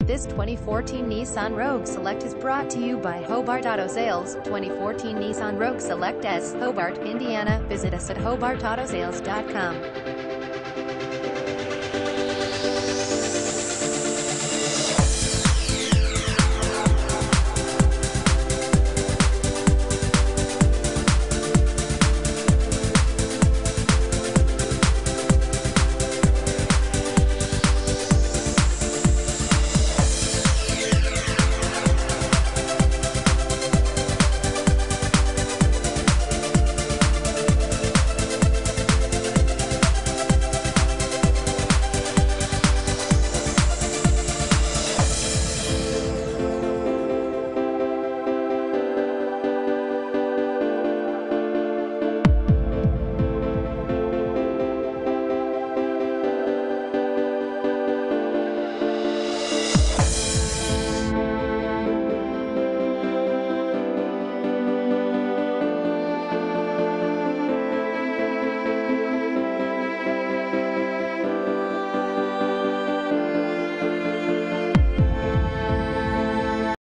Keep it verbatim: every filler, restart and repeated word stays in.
This twenty fourteen Nissan Rogue Select is brought to you by Hobart Auto Sales. twenty fourteen Nissan Rogue Select S, Hobart, Indiana. Visit us at hobart auto sales dot com.